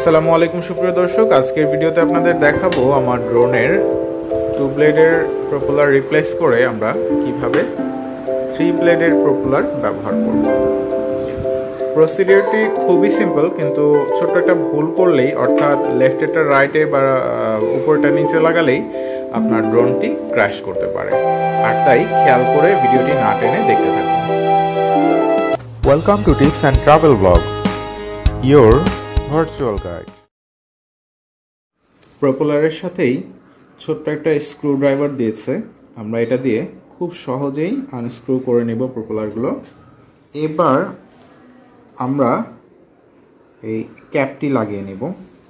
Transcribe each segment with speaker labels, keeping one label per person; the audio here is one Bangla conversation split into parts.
Speaker 1: আসসালামু আলাইকুম সুপ্রিয় দর্শক, আজকের ভিডিওতে আপনাদের দেখাবো আমার ড্রোনের 2 ব্লেডের প্রপেলার রিপ্লেস করে আমরা কিভাবে 3 ব্লেডের প্রপেলার ব্যবহার করব। প্রসিডিউরটি খুবই সিম্পল, কিন্তু ছোট্ট একটা ভুল করলেই, অর্থাৎ লেফটেরটা রাইটে বা উপরটা নিচে লাগালেই আপনার ড্রোনটি ক্র্যাশ করতে পারে। আর তাই খেয়াল করে ভিডিওটি না টেনে দেখতে থাকুন। Welcome to tips and travel blog, your virtual guide. প্রপেলারের সাথেই ছোট্ট একটা স্ক্রু ড্রাইভার দিয়েছে, আমরা এটা দিয়ে খুব সহজেই আনস্ক্রু করে নেব প্রপেলারগুলো। এবার আমরা এই ক্যাপটি লাগিয়ে নেব।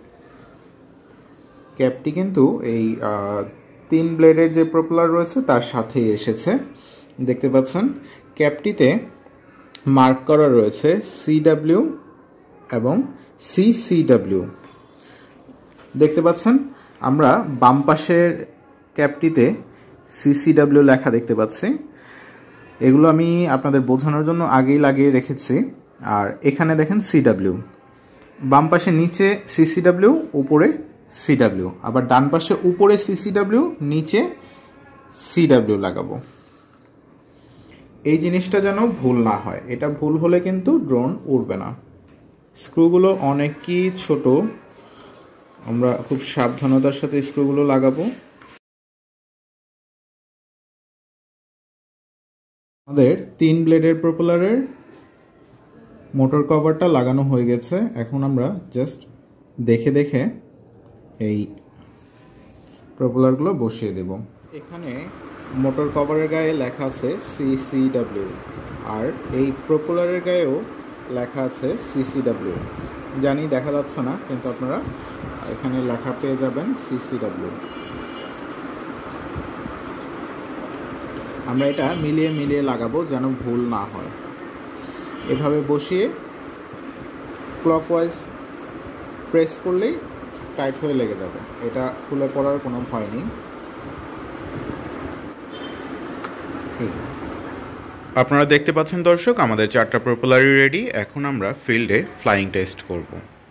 Speaker 1: ক্যাপটি কিন্তু এই 3 ব্লেডের যে প্রপেলার রয়েছে তার সাথেই এসেছে, দেখতে পাচ্ছেন। ক্যাপটিতে মার্ক করা রয়েছে CW এবং CCW, দেখতে পাচ্ছেন। আমরা বাম পাশের ক্যাপটিতে CCW লেখা দেখতে পাচ্ছি। এগুলো আমি আপনাদের বোঝানোর জন্য আগেই লাগিয়ে রেখেছি। আর এখানে দেখেন CW, বাম পাশে নিচে CCW, উপরে CW, আবার ডান পাশে উপরে CCW, নিচে CW লাগাবো। এই জিনিসটা যেন ভুল না হয়, এটা ভুল হলে কিন্তু ড্রোন উড়বে না। স্ক্রুগুলো অনেকই ছোট, আমরা খুব সাবধানতার সাথে স্ক্রুগুলো লাগাবো। আমাদের 3 ব্লেডের প্রপেলারের মোটর কভারটা লাগানো হয়ে গেছে। এখন আমরা জাস্ট দেখে দেখে এই প্রপেলারগুলো বসিয়ে দেব। এখানে মোটর কভারের গায়ে লেখা আছে CCW, আর এই প্রপেলারের গায়েও লেখা আছে CCW। জানি দেখা যাচ্ছে না, কিন্তু আপনারা এখানে লেখা পেয়ে যাবেন CCW। আমরা এটা মিলিয়ে মিলিয়ে লাগাবো যেন ভুল না হয়। এভাবে বসিয়ে ক্লকওয়াইজ প্রেস করলেই টাইট হয়ে লেগে যাবে, এটা খুলে পড়ার কোনো ভয় নেই। আপনারা দেখতে পাচ্ছেন দর্শক, আমাদের 4টা প্রপেলারই রেডি। এখন আমরা ফিল্ডে ফ্লাইং টেস্ট করব।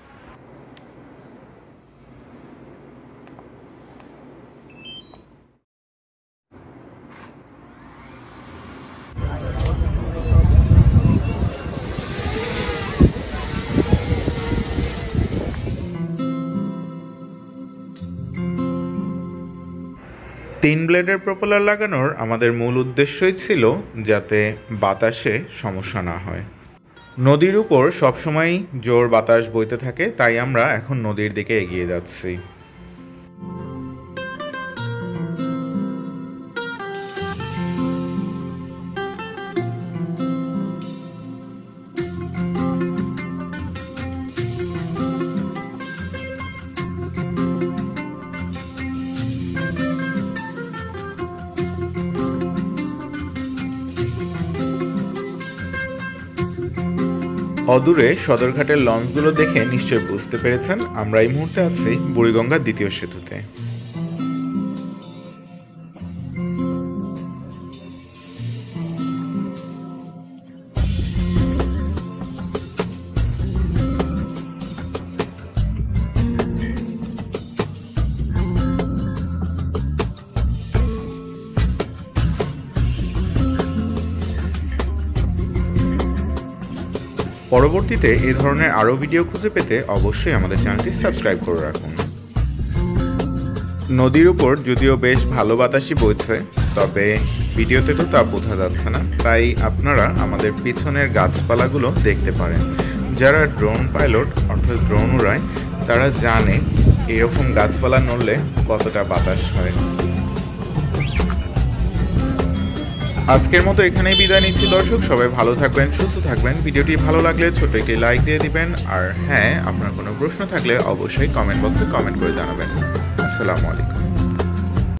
Speaker 1: তিন ব্লেডের প্রপেলার লাগানোর আমাদের মূল উদ্দেশ্যই ছিল যাতে বাতাসে সমস্যা না হয়। নদীর উপর সবসময় জোর বাতাস বইতে থাকে, তাই আমরা এখন নদীর দিকে এগিয়ে যাচ্ছি। অদূরে সদরঘাটের লঞ্চগুলো দেখে নিশ্চয়ই বুঝতে পেরেছেন আমরা এই মুহূর্তে আছি বুড়িগঙ্গার দ্বিতীয় সেতুতে। পরবর্তীতে এই ধরনের আরও ভিডিও খুঁজে পেতে অবশ্যই আমাদের চ্যানেলটি সাবস্ক্রাইব করে রাখুন। নদীর উপর যদিও বেশ ভালো বাতাসই বইছে, তবে ভিডিওতে তো তা বোঝা যাচ্ছে না, তাই আপনারা আমাদের পিছনের গাছপালাগুলো দেখতে পারেন। যারা ড্রোন পাইলট অর্থাৎ ড্রোন উড়ায় তারা জানে এরকম গাছপালা নড়লে কতটা বাতাস হয়। আজকের মতো এখানেই বিদায় নিচ্ছি দর্শক, সবাই ভালো থাকবেন, সুস্থ থাকবেন। ভিডিওটি ভালো লাগলে ছোট্ট একটি লাইক দিয়ে দিবেন, আর হ্যাঁ, আপনার কোনো প্রশ্ন থাকলে অবশ্যই কমেন্ট বক্সে কমেন্ট করে জানাবেন। আসসালামু আলাইকুম।